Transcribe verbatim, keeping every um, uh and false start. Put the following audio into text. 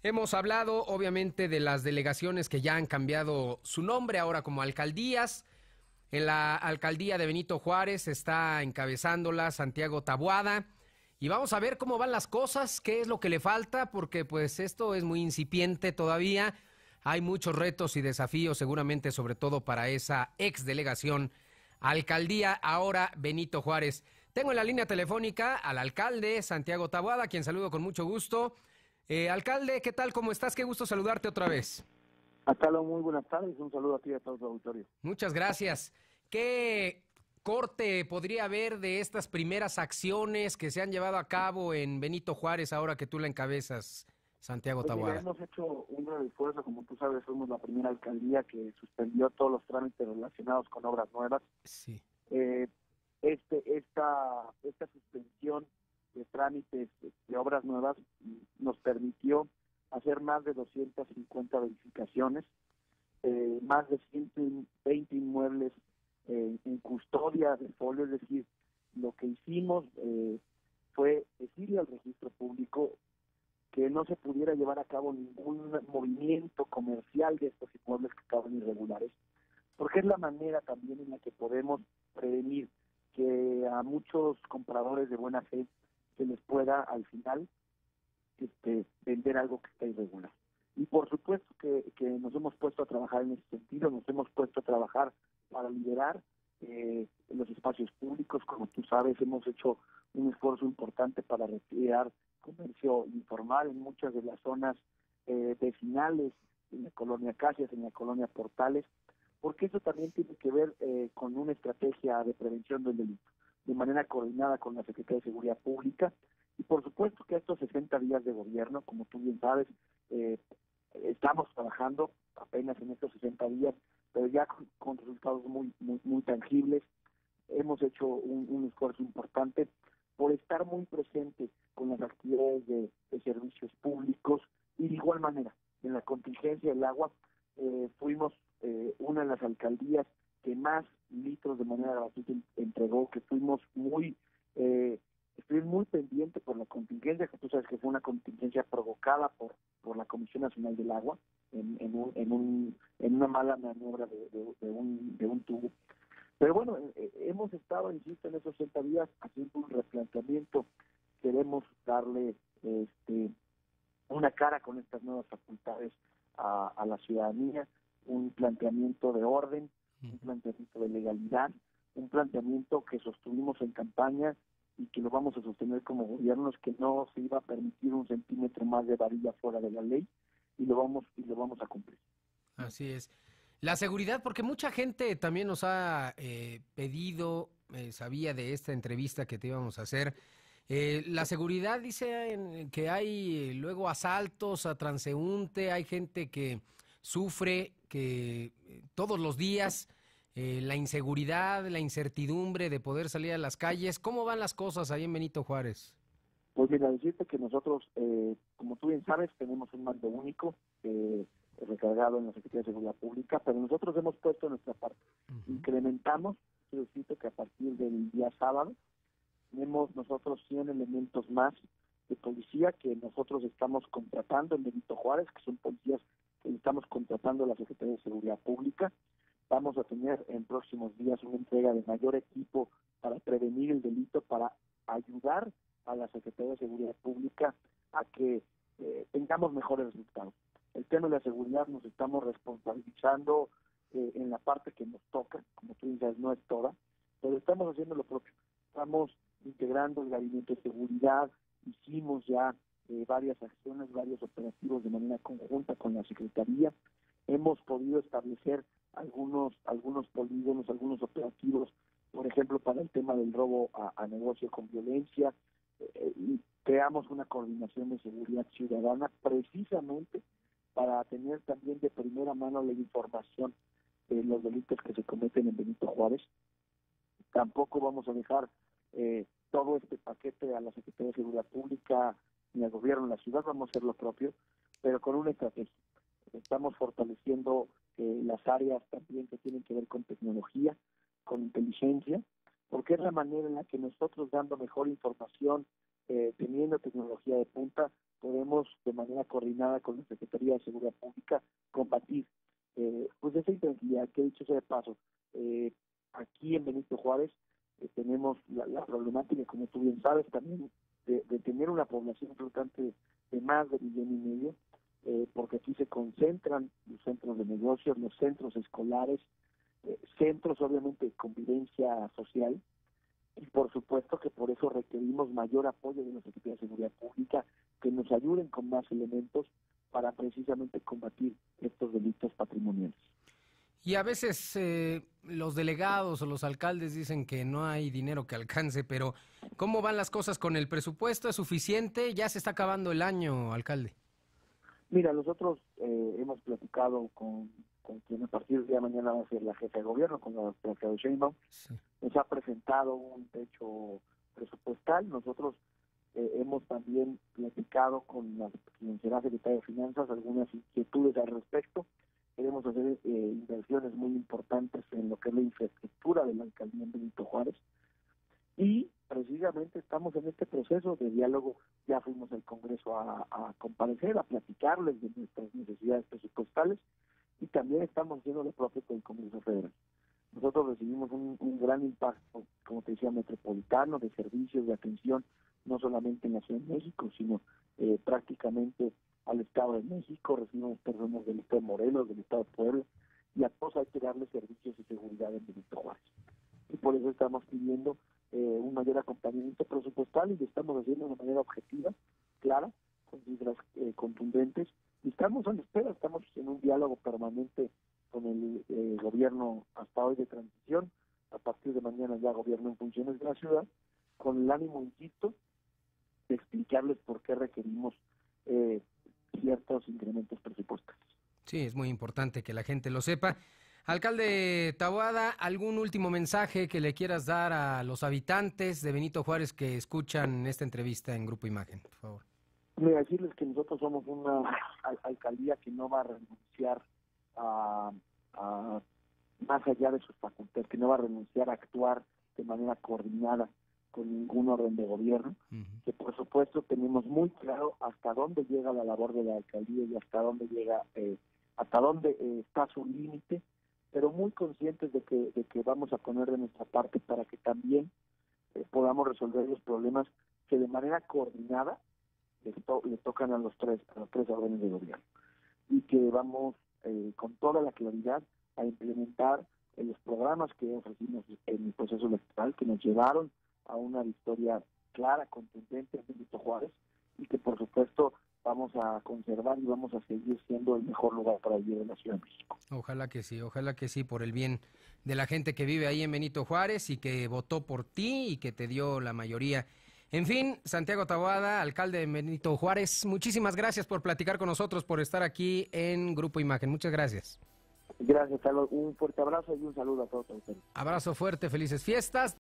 Hemos hablado, obviamente, de las delegaciones que ya han cambiado su nombre ahora como alcaldías. En la alcaldía de Benito Juárez está encabezándola Santiago Taboada. Y vamos a ver cómo van las cosas, qué es lo que le falta, porque pues esto es muy incipiente todavía. Hay muchos retos y desafíos, seguramente, sobre todo para esa ex delegación, alcaldía ahora Benito Juárez. Tengo en la línea telefónica al alcalde Santiago Taboada, a quien saludo con mucho gusto. Eh, alcalde, ¿qué tal? ¿Cómo estás? Qué gusto saludarte otra vez. Acalo, muy buenas tardes, un saludo a ti y a todo tu auditorio. Muchas gracias. ¿Qué corte podría haber de estas primeras acciones que se han llevado a cabo en Benito Juárez ahora que tú la encabezas, Santiago Pues mira, Taboada? hemos hecho un gran esfuerzo, como tú sabes, fuimos la primera alcaldía que suspendió todos los trámites relacionados con obras nuevas. Sí. Eh, este, esta, esta suspensión de trámites de obras nuevas nos permitió hacer más de doscientas cincuenta verificaciones, eh, más de ciento veinte inmuebles eh, en custodia de folio, es decir, lo que hicimos eh, fue decirle al registro público que no se pudiera llevar a cabo ningún movimiento comercial de estos inmuebles que estaban irregulares, porque es la manera también en la que podemos prevenir que a muchos compradores de buena fe se les pueda al final este, vender algo que está irregular. Y por supuesto que, que nos hemos puesto a trabajar en ese sentido, nos hemos puesto a trabajar para liberar eh, los espacios públicos. Como tú sabes, hemos hecho un esfuerzo importante para retirar comercio informal en muchas de las zonas eh, vecinales, en la colonia Casias, en la colonia Portales, porque eso también tiene que ver eh, con una estrategia de prevención del delito, de manera coordinada con la Secretaría de Seguridad Pública. Y por supuesto que estos sesenta días de gobierno, como tú bien sabes, eh, estamos trabajando apenas en estos sesenta días, pero ya con, con resultados muy, muy muy tangibles. Hemos hecho un, un esfuerzo importante por estar muy presente con las actividades de, de servicios públicos, y de igual manera, en la contingencia del agua, eh, fuimos eh, una de las alcaldías que más litros de manera gratuita entregó, que fuimos muy... Eh, Estoy muy pendiente por la contingencia, que tú sabes que fue una contingencia provocada por por la Comisión Nacional del Agua en, en, un, en, un, en una mala maniobra de, de, de, un, de un tubo. Pero bueno, eh, hemos estado, insisto, en esos sesenta días haciendo un replanteamiento. Queremos darle este, una cara con estas nuevas facultades a, a la ciudadanía, un planteamiento de orden, un planteamiento de legalidad, un planteamiento que sostuvimos en campaña y que lo vamos a sostener como gobierno, es que no se iba a permitir un centímetro más de varilla fuera de la ley, y lo vamos y lo vamos a cumplir. Así es. La seguridad, porque mucha gente también nos ha eh, pedido, eh, sabía de esta entrevista que te íbamos a hacer. Eh, la seguridad dice en- que hay eh, luego asaltos a transeúnte, hay gente que sufre que eh, todos los días eh, la inseguridad, la incertidumbre de poder salir a las calles. ¿Cómo van las cosas ahí en Benito Juárez? Pues mira, decirte que nosotros, eh, como tú bien sabes, tenemos un mando único eh, recargado en la Secretaría de Seguridad Pública, pero nosotros hemos puesto nuestra parte. Ujú. Incrementamos, quiero decirte que a partir del día sábado tenemos nosotros cien elementos más de policía que nosotros estamos contratando en Benito Juárez, que son policías que estamos contratando a la Secretaría de Seguridad Pública. Vamos a tener en próximos días una entrega de mayor equipo para prevenir el delito, para ayudar a la Secretaría de Seguridad Pública a que eh, tengamos mejores resultados. El tema de la seguridad nos estamos responsabilizando eh, en la parte que nos toca, como tú dices, no es toda, pero estamos haciendo lo propio. Estamos integrando el gabinete de seguridad, hicimos ya eh, varias acciones, varios operativos de manera conjunta con la Secretaría. Hemos podido establecer algunos algunos polígonos, algunos operativos, por ejemplo, para el tema del robo a, a negocio con violencia, eh, y creamos una coordinación de seguridad ciudadana precisamente para tener también de primera mano la información de los delitos que se cometen en Benito Juárez. Tampoco vamos a dejar eh, todo este paquete a la Secretaría de Seguridad Pública ni al gobierno de la ciudad, vamos a hacer lo propio, pero con una estrategia. Estamos fortaleciendo eh, las áreas también que tienen que ver con tecnología, con inteligencia, porque es la manera en la que nosotros, dando mejor información, eh, teniendo tecnología de punta, podemos de manera coordinada con la Secretaría de Seguridad Pública combatir eh, pues esa intranquilidad que he dicho sea de paso. Eh, aquí en Benito Juárez eh, tenemos la, la problemática, como tú bien sabes, también de, de tener una población flotante de más de millón y medio, eh, porque aquí se concentran los centros de negocios, los centros escolares, eh, centros obviamente de convivencia social, y por supuesto que por eso requerimos mayor apoyo de la Secretaría de Seguridad Pública, que nos ayuden con más elementos para precisamente combatir estos delitos patrimoniales. Y a veces eh, los delegados o los alcaldes dicen que no hay dinero que alcance, pero ¿cómo van las cosas con el presupuesto? ¿Es suficiente? Ya se está acabando el año, alcalde. Mira, nosotros eh, hemos platicado con, con quien a partir de mañana va a ser la jefa de gobierno, con la doctora Claudia Sheinbaum. Sí. Nos ha presentado un techo presupuestal. Nosotros eh, hemos también platicado con la quien será secretaria de Finanzas algunas inquietudes al respecto. Queremos hacer eh, inversiones muy importantes en lo que es la infraestructura de la alcaldía en Benito Juárez. Y precisamente estamos en este proceso de diálogo. Ya fuimos al Congreso a, a comparecer, a platicarles de nuestras necesidades presupuestales, y también estamos haciendo lo propio con el Congreso Federal. Nosotros recibimos un, un gran impacto, como te decía, metropolitano, de servicios, de atención, no solamente en la Ciudad de México, sino eh, prácticamente al Estado de México. Recibimos personas del Estado de Morelos, del Estado de Puebla, y a todos hay que darle servicios de seguridad en Benito Juárez. Y por eso estamos pidiendo eh, un mayor acompañamiento presupuestal, y lo estamos haciendo de manera objetiva, clara, con cifras eh, contundentes, y estamos a la espera, estamos en un diálogo permanente con el eh, gobierno hasta hoy de transición, a partir de mañana ya gobierno en funciones de la ciudad, con el ánimo, insisto, de explicarles por qué requerimos eh, ciertos incrementos presupuestales. Sí, es muy importante que la gente lo sepa. Alcalde Taboada, ¿algún último mensaje que le quieras dar a los habitantes de Benito Juárez que escuchan esta entrevista en Grupo Imagen, por favor? Mira, decirles que nosotros somos una al- alcaldía que no va a renunciar a, a más allá de sus facultades, que no va a renunciar a actuar de manera coordinada con ningún orden de gobierno, uh-huh. que por supuesto tenemos muy claro hasta dónde llega la labor de la alcaldía y hasta dónde llega, eh, hasta dónde eh, está su límite, pero muy conscientes de que, de que vamos a poner de nuestra parte para que también eh, podamos resolver los problemas que de manera coordinada le, to le tocan a los tres, a los tres órdenes de gobierno, y que vamos eh, con toda la claridad a implementar eh, los programas que ofrecimos en el proceso electoral, que nos llevaron a una victoria clara, contundente en Benito Juárez, y que por supuesto vamos a conservar y vamos a seguir siendo el mejor lugar para vivir en la Ciudad de México. Ojalá que sí, ojalá que sí, por el bien de la gente que vive ahí en Benito Juárez y que votó por ti y que te dio la mayoría. En fin, Santiago Taboada, alcalde de Benito Juárez, muchísimas gracias por platicar con nosotros, por estar aquí en Grupo Imagen. Muchas gracias. Gracias, Carlos. Un fuerte abrazo y un saludo a todos ustedes. Abrazo fuerte, felices fiestas.